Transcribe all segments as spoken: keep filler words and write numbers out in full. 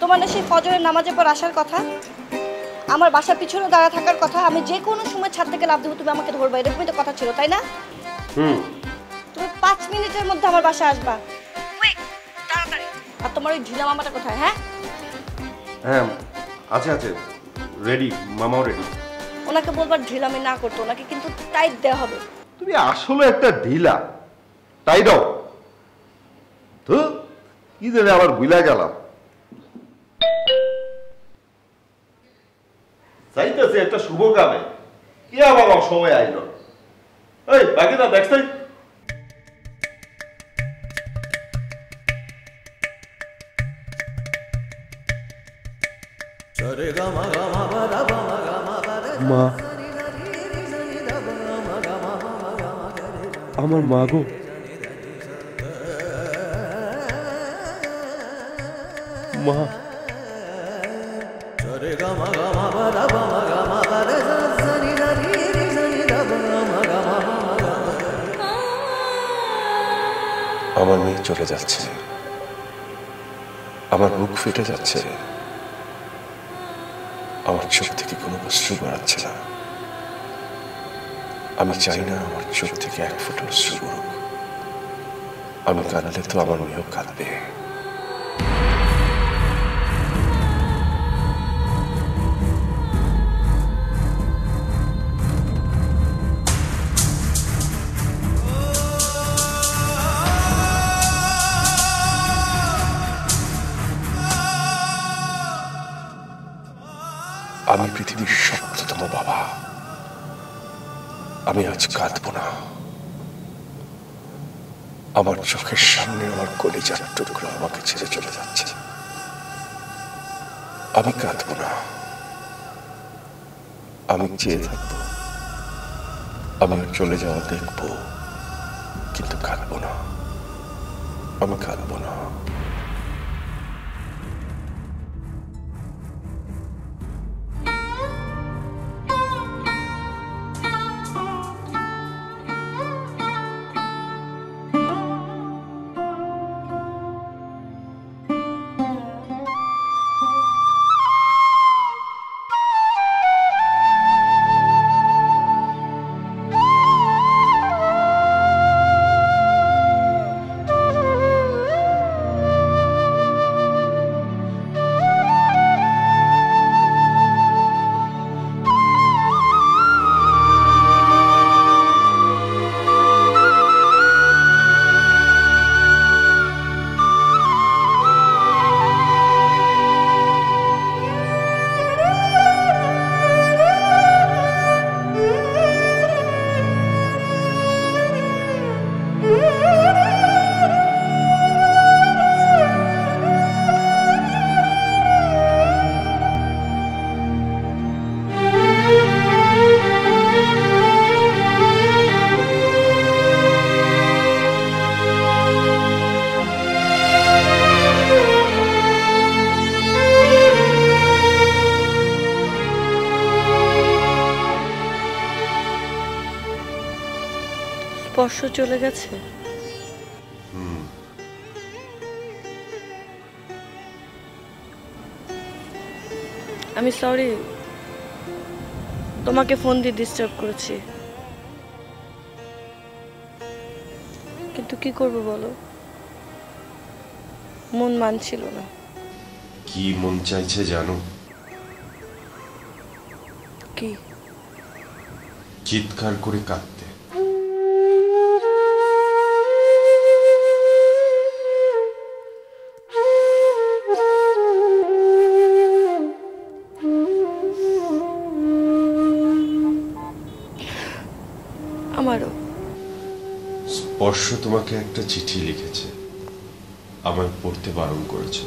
তোমার না সেই ফজরের নামাজের পর আসার কথা, আমার বাসার পিছনে দাঁড়া থাকার কথা, আমি যে কোনো সময় ছাদ থেকে লাফ দেবো তুমি আমাকে ধরবা, এরকমই তো কথা ছিল তাই না? হুম। তুমি পাঁচ মিনিটের মধ্যে আমার বাসায় আসবা, তাড়াতাড়ি। আর তোমার ওই ঢিলা মামাটা কোথায়? হ্যাঁ হ্যাঁ আছে আছে, রেডি, মামাও রেডি। ওনাকে বলবার ঢিলামি না করতো, ওনাকে কিন্তু টাইট দেওয়া হবে। তুমি আসলে একটা ঢিলা, তাই দাও তো কি জানে আবার ভুলা গেলাম। চাইতেছে একটা শুভ কামে, কি আবার অসময় আইল। এই বাকি না দেখছাই মা, আমার মা গো, মা। আমার মেয়ে চলে যাচ্ছে, আমার বুক ফেটে যাচ্ছে, আমার চোখ থেকে কোনো অশ্রু বেরোচ্ছে না। আমি চাই না আমার চোখ থেকে এক ফোঁটা অশ্রু বেরোক। আমি কাঁদলে তো আমার মেয়েও কাঁদবে। আমি পৃথিবীর শক্ততম বাবা, আমি আজ কাঁদব না। আমার চোখের সামনে আমার কলিজার টুকরো আমাকে ছেড়ে চলে যাচ্ছে, আমি কাঁদব না। আমি চেয়ে থাকবো, আমি চলে যাওয়া দেখব, কিন্তু কাঁদব না, আমি কাঁদব না। স্পর্শ চলে গেছে। আমি সরি, তোমাকে ফোন দিয়ে ডিস্টার্ব করেছি, কিন্তু কি করব বলো, মন মানছিল না। কি মন চাইছে জানো? কি? চিৎকার করে কাঁদতে। আমারও। স্পর্শ তোমাকে একটা চিঠি লিখেছে, আমায় পড়তে বারণ করেছে।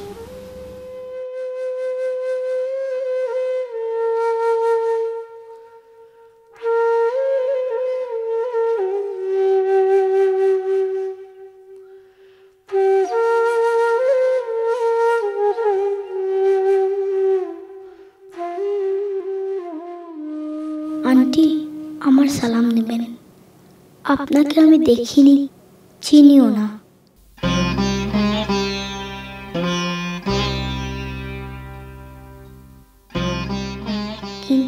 আন্টি, আমার সালাম নেবেন। আপনাকে আমি দেখিনি, চিনিও না।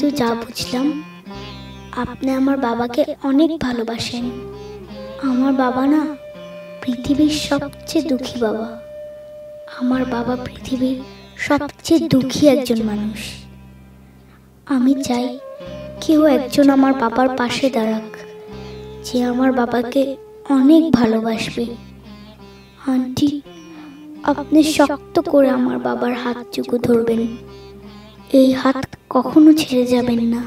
যা বুঝলাম আপনি আমার বাবাকে অনেক ভালোবাসেন। আমার বাবা না পৃথিবীর সবচেয়ে দুঃখী বাবা। আমার বাবা পৃথিবীর সবচেয়ে দুঃখী একজন মানুষ। আমি চাই কেউ একজন আমার বাবার পাশে দাঁড়াক, যে আমার বাবাকে অনেক ভালোবাসবে। আন্টি, আপনি শক্ত করে আমার বাবার হাতটুকু ধরবেন, এই হাত কখনো ছেড়ে যাবেন না।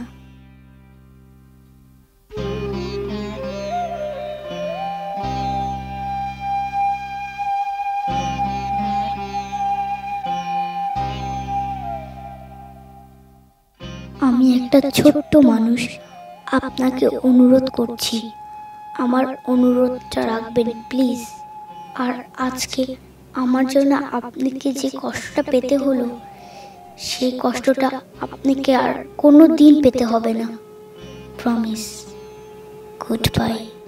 আমি একটা ছোট্ট মানুষ, আপনাকে অনুরোধ করছি আমার অনুরোধটা রাখবেন প্লিজ। আর আজকে আমার জন্য আপনাকে যে কষ্টটা পেতে হলো, সেই কষ্টটা আপনাকে আর কোনো দিন পেতে হবে না। প্রমিস। Good bye.